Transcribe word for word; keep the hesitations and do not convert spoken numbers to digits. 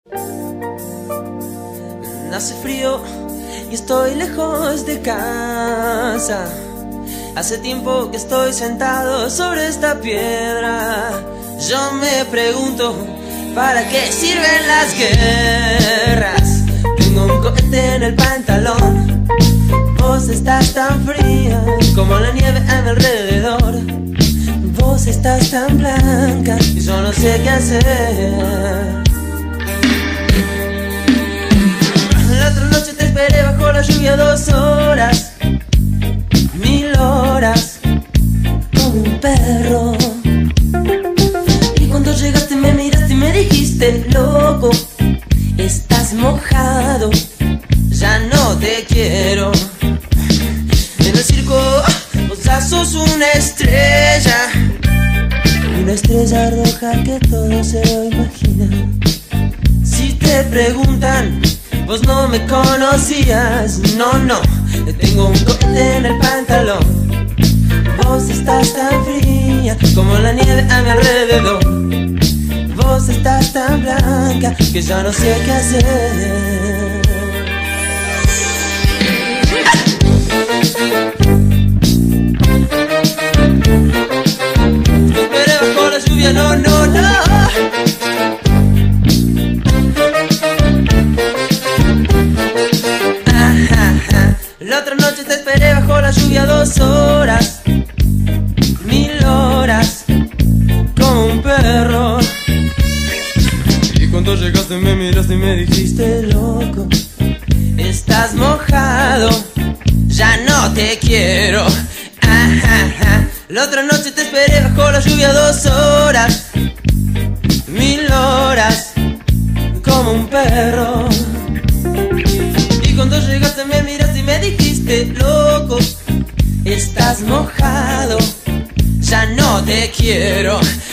Hace frío y estoy lejos de casa. Hace tiempo que estoy sentado sobre esta piedra. Yo me pregunto, ¿para qué sirven las guerras? Tengo un cohete en el pantalón. Vos estás tan fría como la nieve a mi alrededor. Vos estás tan blanca y yo no sé qué hacer. La otra noche te esperé bajo la lluvia dos horas, mil horas, como un perro. Y cuando llegaste me miraste y me dijiste, loco, estás mojado, ya no te quiero. En el circo vos ya sos una estrella, una estrella roja que todo se lo imagina. Si te preguntan, vos no me conocías, no, no, tengo un cohete en el pantalón. Vos estás tan fría como la nieve a mi alrededor. Vos estás tan blanca que ya no sé qué hacer. Te esperé bajo la lluvia, no, no, no. La otra noche te esperé bajo la lluvia dos horas, mil horas, como un perro. Y cuando llegaste me miraste y me dijiste, loco, estás mojado, ya no te quiero. La otra noche te esperé bajo la lluvia dos horas, mil horas, como un perro. Y cuando llegaste me miraste y me dijiste, loco, estás mojado, ya no te quiero.